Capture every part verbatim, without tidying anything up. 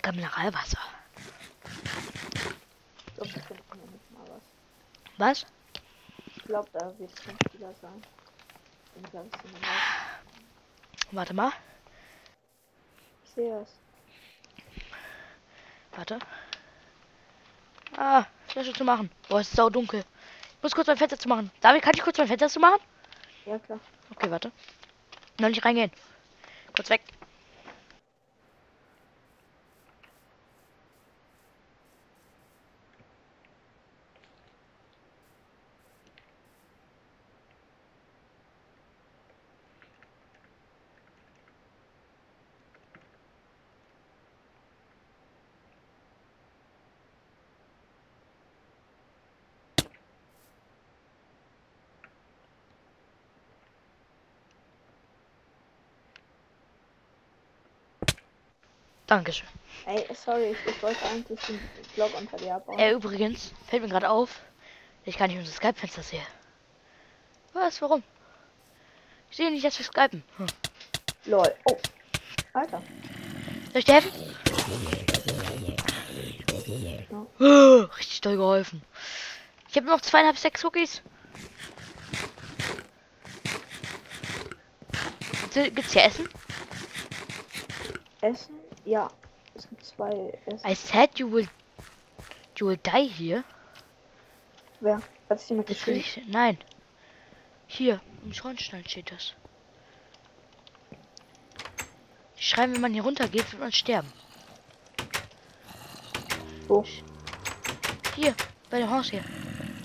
lecker Mineralwasser. Ich glaube, da findet man nicht mal was. Was? Ich glaube, da wird kein Spieler sein. Ich glaube, es ist Warte mal. Ich sehe es. Warte. Ah, Flasche zu machen. Boah, es ist sau dunkel. Ich muss kurz mein Fenster zu machen. David, kann ich kurz mein Fenster zu machen? Ja, klar. Okay, warte. Noch nicht reingehen. Kurz weg. Dankeschön. Ey, sorry, ich, ich wollte eigentlich den Block unter dir abbauen. Äh, übrigens, fällt mir gerade auf, ich kann nicht unser Skype-Fenster sehen. Was? Warum? Ich sehe nicht, dass wir skypen. Hm. Lol. Oh. Alter. Soll ich dir helfen? Ja. Oh, richtig doll geholfen. Ich habe noch zweieinhalb, sechs Cookies. Gibt's hier Essen? Essen? Ja. Es gibt zwei Essen. I said you will, you will die here. Wer? Hat sich jemand Das will geschrieben? ich. Nein. Hier im Schornstein steht das. Die schreiben, wenn man hier runter geht, wird man sterben. Wo? Hier, bei dem Haus hier.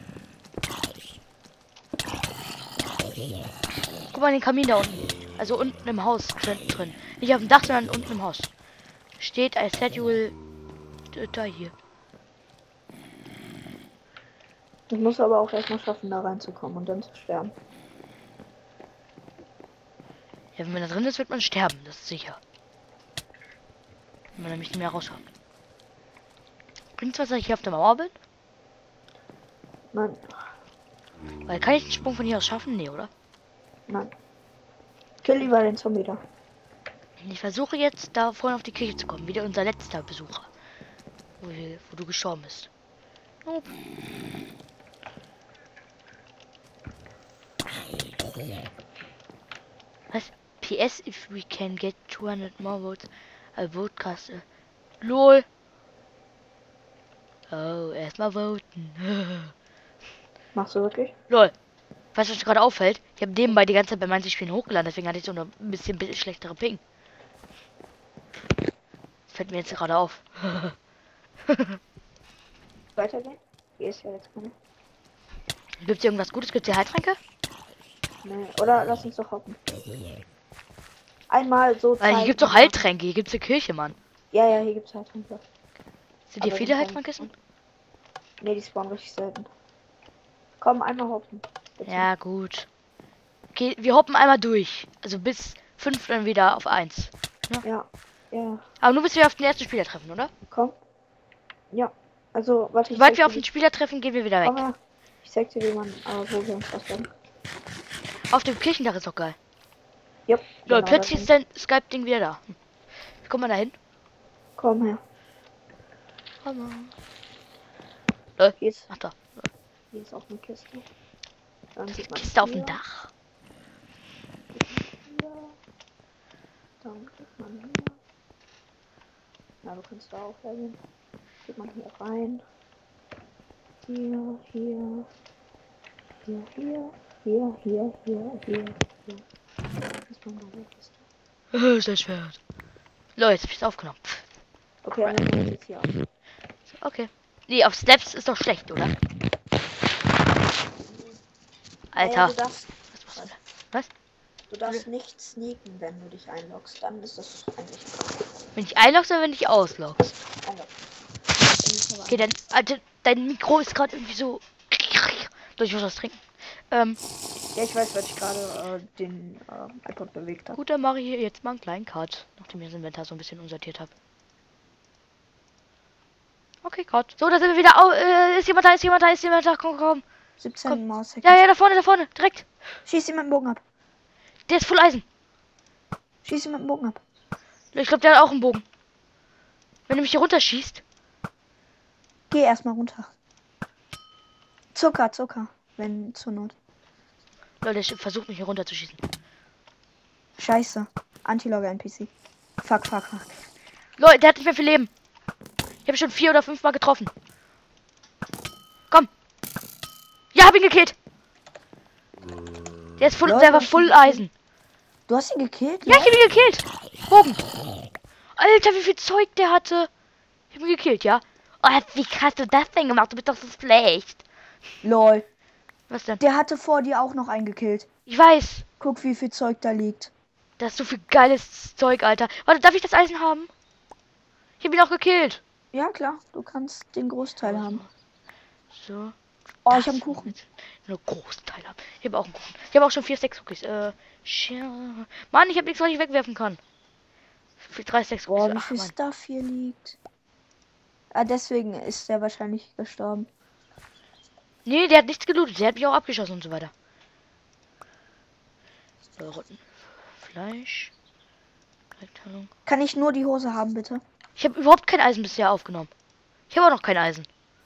Guck mal den Kamin da unten. Also unten im Haus drin. drin. Nicht auf dem Dach, sondern unten im Haus. Steht, I said you will da hier. Ich muss aber auch erstmal schaffen, da reinzukommen und dann zu sterben. Ja, wenn man da drin ist, wird man sterben, das ist sicher. Wenn man nämlich nicht mehr rauskommt. Bringt's was, dass ich hier auf der Mauer bin? Nein. Weil kann ich den Sprung von hier aus schaffen? Nee, oder? Nein. Kill lieber den Zombie da. Ich versuche jetzt da vorne auf die Kirche zu kommen. Wieder unser letzter Besucher. Wo, wir, wo du gestorben bist. Oh. Was? P S if we can get two hundred more votes, a vote uh, LOL. Oh, erstmal voten. Machst du wirklich? LOL. Weißt du, was gerade auffällt? Ich habe nebenbei die ganze Zeit bei manchen Spielen hochgeladen, deswegen hatte ich so eine ein bisschen, bisschen schlechtere Ping. Das fällt mir jetzt gerade auf. Weitergehen? Hier ist ja jetzt keine. Gibt's hier irgendwas Gutes? Gibt's hier Heiltränke? Nee. Oder lass uns doch hoffen. Einmal so. Weil hier gibt's doch Heiltränke, hier gibt's eine Kirche, Mann. Ja, ja, hier gibt's Heiltränke. Sind hier Aber viele die Heiltrankkisten? Nee, die spawnen richtig selten. Komm, einmal hoppen. Bitte. Ja, gut. Okay, wir hoppen einmal durch. Also bis fünf dann wieder auf eins. Ja, ja. Aber nur bis wir auf den ersten Spieler treffen, oder? Komm. Ja. Also, warte, ich Sobald zeig wir auf dir- den Spieler treffen, gehen wir wieder Komm weg. her. Ich zeig dir, wie man, äh, wo wir uns verstecken. Auf dem Kirchendach ist doch geil. Yep, Lol, genau, plötzlich da ist dein Skype-Ding wieder da. Hm. Wie kommt man da hin? Komm her. Lol. Hier ist, Ach da. hier ist auch eine Kiste. Dann sieht man Kiste auf hier, dem Dach. Hier. Dann geht man hier. Na, du kannst da auch hergehen. Geht man hier rein. Hier, hier. Hier, hier. Hier, hier, hier, hier, hier. Ist man bei der Kiste. Äh, ist das Schwert. Lol, jetzt hab ich's aufgenommen. Pff. Okay, dann nehmen wir jetzt hier auf. Okay. Nee, auf Steps ist doch schlecht, oder? Alter. Naja, du darfst, Was machst du da? Was? du darfst nicht sneaken, wenn du dich einloggst. Dann ist das eigentlich Wenn ich einloggst oder wenn ich ausloggst? einloggen. Okay, dann, Alter, dein Mikro ist gerade irgendwie so. Durch was trinken. Ähm, Ja, ich weiß, weil ich gerade äh, den äh, iPod bewegt habe. gut, dann mache ich hier jetzt mal einen kleinen Cut, nachdem ich das Inventar so ein bisschen umsortiert habe. Okay, Cut. So, da sind wir wieder. Oh, äh, ist jemand da, ist jemand da, ist jemand da, komm, komm. siebzehn Komm. Maus. Ja, ja, da vorne, da vorne, direkt. Schieß ihn mit dem Bogen ab. Der ist voll Eisen. Schieß ihn mit dem Bogen ab. Ich glaube, der hat auch einen Bogen. Wenn du mich hier runterschießt. Geh erstmal runter. Zucker, Zucker. Wenn zur Not. Leute, ich versuche mich hier runterzuschießen. Scheiße. Anti-Logger N P C. Fuck, fuck, fuck. Leute, der hat nicht mehr viel Leben. Ich habe schon vier oder fünf Mal getroffen. Komm. Ja, hab ihn gekillt. Der ist voll, Leute, der war hast du voll ihn Eisen. Du hast ihn gekillt? Ja, ich hab ihn gekillt. Bogen. Alter, wie viel Zeug der hatte. Ich hab ihn gekillt, ja. Oh, wie hast du das denn gemacht? Du bist doch so schlecht. Lol. Was denn? Der hatte vor dir auch noch einen gekillt. Ich weiß. Guck, wie viel Zeug da liegt. Da ist so viel geiles Zeug, Alter. Warte, darf ich das Eisen haben? Ich hab ihn auch gekillt. Ja, klar. Du kannst den Großteil haben. So. Oh, Das ich habe einen Kuchen. Nur Großteil haben. Ich habe auch einen Kuchen. Ich habe auch schon vier Stacks Cookies. Äh, Mann, ich habe nichts, was ich wegwerfen kann. Für drei Stacks Cookies. Boah, wie Ach, viel Mann. Stuff hier liegt. Ah, deswegen ist er wahrscheinlich gestorben. Nee, der hat nichts gelootet. Der hat mich auch abgeschossen und so weiter. Äh, Rotten. Fleisch. Einteilung. Kann ich nur die Hose haben, bitte? Ich habe überhaupt kein Eisen bisher aufgenommen. Ich habe auch noch kein Eisen.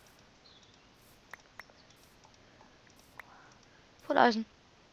Voll Eisen.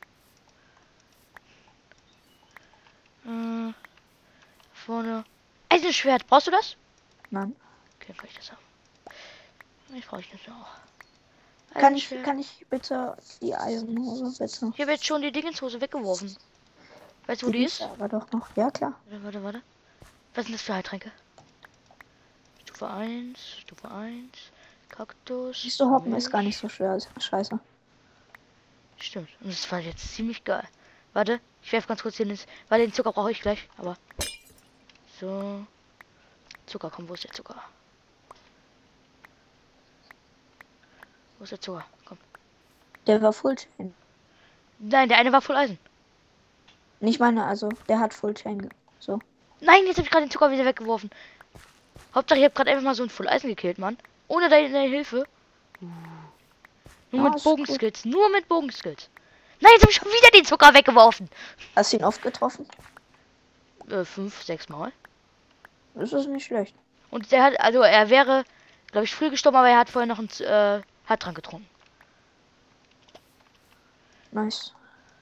Äh, vorne. Eisenschwert. Brauchst du das? Nein. Okay, kann ich das haben. Ich brauche das auch. Kann ich, Eisenschwert. kann ich bitte die Eisenhose, bitte? Ich habe jetzt schon die Dingenshose weggeworfen. Weißt du, wo die ist? Aber doch noch. Ja, klar. Warte, warte, warte. Was sind das für Heiltränke? Stufe eins, Stufe eins, Kaktus. Siehst du, Hoppen Milch. ist gar nicht so schwer. Scheiße. Stimmt. Und das war jetzt ziemlich geil. Warte, ich werfe ganz kurz hier ins. Weil den Zucker brauche ich gleich, aber. So. Zucker, komm, wo ist der Zucker? Wo ist der Zucker? Komm. Der war Full Chain. Nein, der eine war voll Eisen. Nicht meine, also, der hat Full Chain. ge- So. Nein, jetzt habe ich gerade den Zucker wieder weggeworfen. Hauptsache, ich habe gerade einfach mal so ein Full Eisen gekillt, Mann. Ohne deine, deine Hilfe. Nur Ja, mit ist gut. Bogenskills. Nur mit Bogenskills. Nein, jetzt habe ich schon wieder den Zucker weggeworfen. Hast du ihn oft getroffen? Äh, fünf, sechs Mal. Das ist nicht schlecht. Und der hat, also er wäre, glaube ich, früh gestorben, aber er hat vorher noch einen äh, Harttrank getrunken. Nice.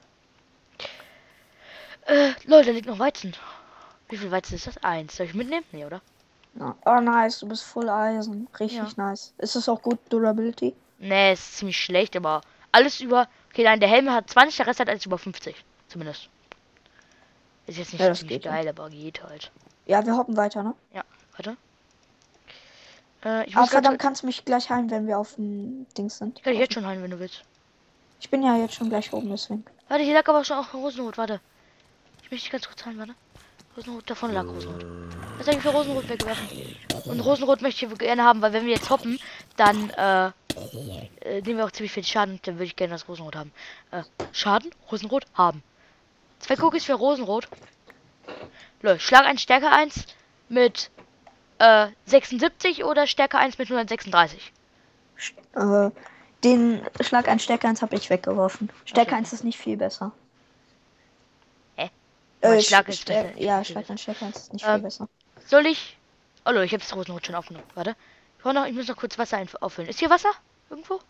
Äh, Leute, da liegt noch Weizen. Wie viel Weizen ist das? Eins. Soll ich mitnehmen? Nee, oder? Ja. Oh, nice. Du bist Full Eisen. Richtig Ja. nice. Ist das auch gut Durability? Nee, ist ziemlich schlecht, aber alles über. Okay, nein, der Helm hat zwanzig, der Rest hat alles über fünfzig. Zumindest. Ist jetzt nicht Ja, das ziemlich geht, ja. geil, aber geht halt. Ja, wir hoppen weiter, ne? Ja, warte. Äh, ich Aber muss verdammt, grad, kannst du mich gleich heilen, wenn wir auf dem Dings sind. ich kann dich jetzt schon heilen, wenn du willst. Ich bin ja jetzt schon gleich oben, deswegen. Warte, hier lag aber schon auch Rosenrot, warte. Ich möchte dich ganz kurz heilen, warte. Rosenrot, davon lag Rosenrot. Was habe ich für Rosenrot weggeworfen? Und Rosenrot möchte ich gerne haben, weil wenn wir jetzt hoppen, dann äh, äh, nehmen wir auch ziemlich viel Schaden und dann würde ich gerne das Rosenrot haben. Äh, Schaden? Rosenrot haben. Zwei Cookies für Rosenrot. Leute, Schlag eins, Stärke eins mit äh, sechsundsiebzig oder Stärke eins mit hundertsechsunddreißig. Äh, den Schlag ein Stärke eins habe ich weggeworfen. Stärke so. eins ist nicht viel besser. Hä? Äh, Mein Schlag Sch- ist Stär- besser. Ja, Viel Schlag besser. ein Stärke eins ist nicht Ähm, viel besser. Soll ich... Oh Leute, ich habe das Rosenrot schon aufgenommen. Warte. Ich, brauch noch, ich muss noch kurz Wasser einf- auffüllen. Ist hier Wasser? Irgendwo?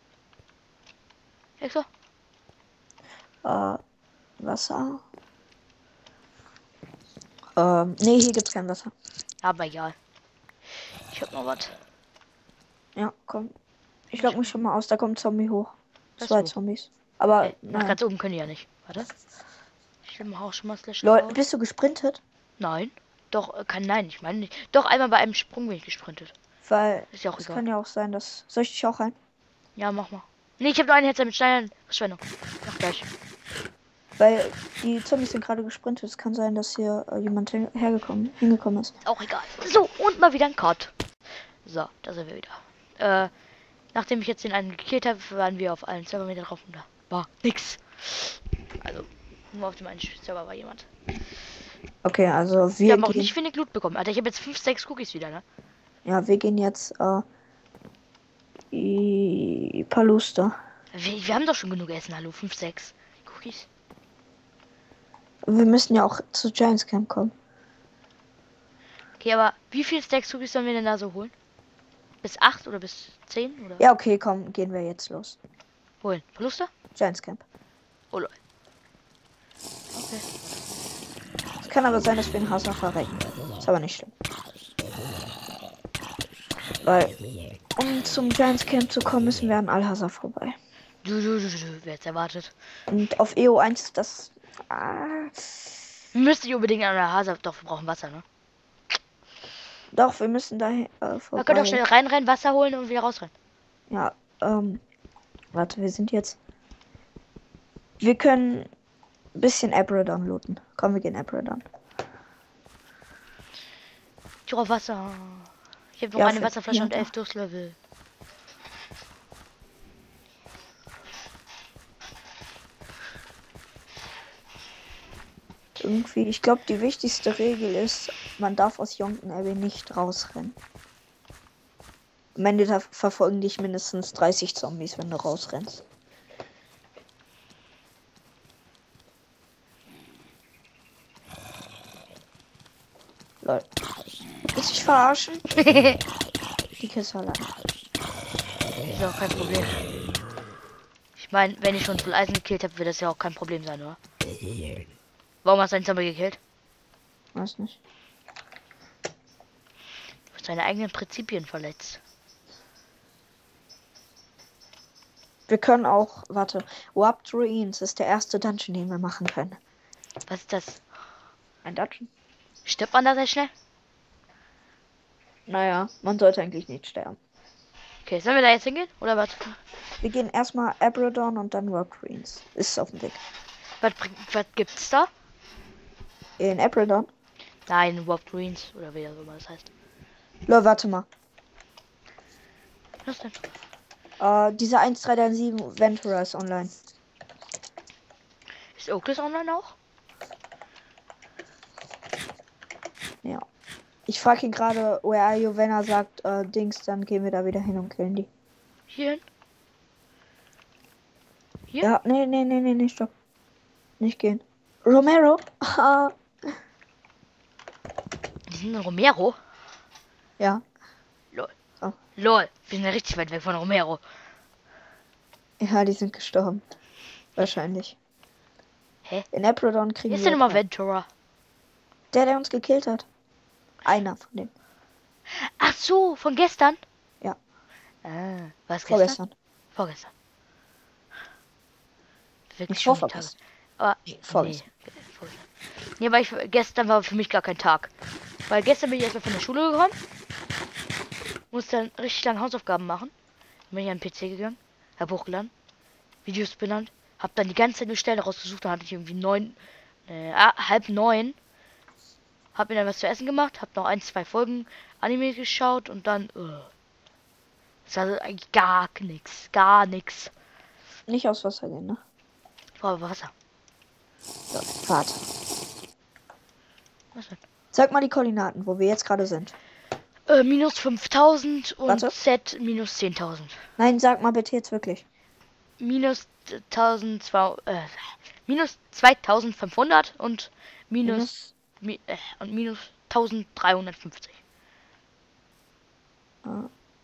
Exo? Äh, Wasser. Ähm, nee, hier gibt's kein Wasser. Aber egal. Ich hab noch was. Ja, komm. Ich lock mich schon mal aus, da kommt ein Zombie hoch. Das Zwei wo? Zombies. Aber, Äh, nach nein. ganz oben können die ja nicht. Warte. Ich will mal auch schon mal Slash Leute, raus. bist du gesprintet? Nein. Doch, äh, kann nein, ich meine nicht. Doch, einmal bei einem Sprung bin ich gesprintet. Weil, Ist ja auch es egal. kann ja auch sein, dass... Soll ich dich auch rein? Ja, mach mal. Nee, ich habe nur einen Headset mit Steinen. Verschwendung. Mach gleich. Weil die Zombies sind gerade gesprintet. Es kann sein, dass hier äh, jemand hin- hergekommen, hingekommen ist. Ist auch egal. So, und mal wieder ein Cut. So, da sind wir wieder. Äh, nachdem ich jetzt den einen gekillt habe, waren wir auf allen Servern wieder drauf und da war nix. Also, nur auf dem einen Server war jemand. Okay, also Wir wir haben auch gehen... nicht wenig Loot bekommen. Alter, ich habe jetzt fünf, sechs Cookies wieder, ne? Ja, wir gehen jetzt äh, i Paluster. Wir, wir haben doch schon genug Essen, hallo. fünf, sechs Cookies. Wir müssen ja auch zu Giants Camp kommen. Okay, aber wie viel Stacks Cookies sollen wir denn da so holen? Bis acht oder bis zehn oder? Ja, okay, komm, gehen wir jetzt los. Holen. Verluste? Giants Camp. Oh lol. Okay. Es kann aber sein, dass wir in Hasser verrecken. Ist aber nicht schlimm. Weil, um zum Giants Camp zu kommen, müssen wir an Al-Hazar vorbei. Du, du, du, du, wer jetzt erwartet? Und auf E O eins, das... Ah, Müsste ich unbedingt an der Hase. Doch, wir brauchen Wasser, ne? doch, wir müssen da äh, Man vorbei. kann doch schnell rein, rein, Wasser holen und wieder rausrennen. Ja, ähm... Warte, wir sind jetzt... Wir können ein bisschen Abradon looten. Komm, wir gehen Abradon. Ich brauche Wasser. Ich habe noch Ja, eine für- Wasserflasche ja, und da. elf Durstlevel. Irgendwie, ich glaube, die wichtigste Regel ist, man darf aus Yonken Abbey nicht rausrennen. Am Ende da verfolgen dich mindestens dreißig Zombies, wenn du rausrennst. Lol. Willst du dich verarschen? Die Kiste allein. Ist auch kein Problem. Ich meine, wenn ich schon Full Eisen gekillt habe, wird das ja auch kein Problem sein, oder? Warum hast du einen Zombie gekillt? Weiß nicht. Du hast deine eigenen Prinzipien verletzt. Wir können auch, warte, Warped Ruins ist der erste Dungeon, den wir machen können. Was ist das? Ein Dungeon? Stirbt man da sehr schnell? Naja, man sollte eigentlich nicht sterben. Okay, sollen wir da jetzt hingehen? Oder was? Wir gehen erstmal Abradon und dann Warped Ruins. Ist auf dem Weg. Was, bringt- was gibt's da? In Abradon? Nein, Warp Greens oder wie auch immer das heißt. Lol, warte mal. Was denn? Äh, diese eins drei drei sieben Ventura ist online. Ist Oakless online auch? Ja. Ich frage ihn gerade, where are you, wenn er sagt, äh, Dings, dann gehen wir da wieder hin und killen die. Hierhin? Hier? Ja, nee, nee, nee, nee, nee, stopp. Nicht gehen. Romero? Ah, Die sind in Romero? ja. Lol. Oh. Lol, wir sind ja richtig weit weg von Romero. Ja, die sind gestorben. Wahrscheinlich. Hä? In Aprodon kriegen Hier ist wir... denn immer Ventura. Der, der uns gekillt hat. Einer von denen. Ach so, von gestern? Ja. Ah, was gestern? Vorgestern. Vorgestern. Wirklich Nicht schon die vorvorgestern. Tage. Aber, Nee, vorgestern. Nee, vorgestern. Nee, aber ich, gestern war für mich gar kein Tag. Weil gestern bin ich erstmal von der Schule gekommen. Musste dann richtig lange Hausaufgaben machen. Dann bin ich an den P C gegangen. Hab hochgeladen. Videos benannt. Hab dann die ganze Zeit eine Stelle rausgesucht. Dann hatte ich irgendwie neun, äh, ah, halb neun. Hab mir dann was zu essen gemacht. Hab noch ein, zwei Folgen Anime geschaut. Und dann, uh, das war so eigentlich gar nichts. Gar nichts. Nicht aus Wasser gehen, ne? Ich brauche Wasser. So, warte. Was denn? Sag mal die Koordinaten, wo wir jetzt gerade sind. Äh, minus fünftausend und Warte. Z minus zehntausend. Nein, sag mal bitte jetzt wirklich. Minus tausendzweihundert, äh, minus zweitausendfünfhundert und minus, mi, äh, und minus tausenddreihundertfünfzig. Ah.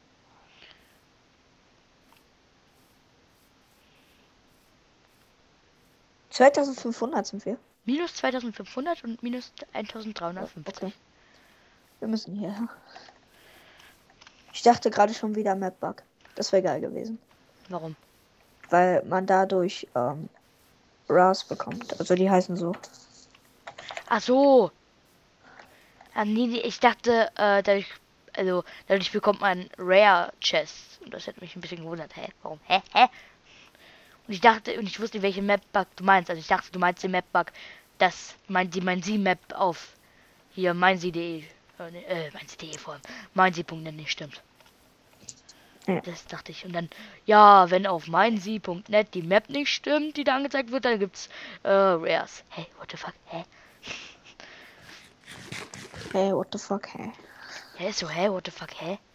zweitausendfünfhundert sind wir. Minus zweitausendfünfhundert und minus eintausenddreihundertfünfzig. Okay. Wir müssen hierher. Ich dachte gerade schon wieder Map-Bug. Das wäre geil gewesen. Warum? Weil man dadurch ähm, Ras bekommt. Also die heißen so. Ach so. Ah, nee, nee, ich dachte, äh, dadurch, also, dadurch bekommt man Rare Chests. Und das hätte mich ein bisschen gewundert. Hä? Warum? Hä? Hä? Und ich dachte, und ich wusste nicht, welche Map-Bug du meinst. Also ich dachte, du meinst den Map-Bug, das mein, die mein Sie-Map auf hier meinsi.de, äh, ne, äh meinsi.de vor allem, meinsi.net nicht stimmt. Ja. Das dachte ich. Und dann, ja, wenn auf meinsi.net die Map nicht stimmt, die da angezeigt wird, dann gibt's äh, Rares. Hey, what the fuck? Hä? Hey, what the fuck, hey. Hä, so, hä, what the fuck? Hä?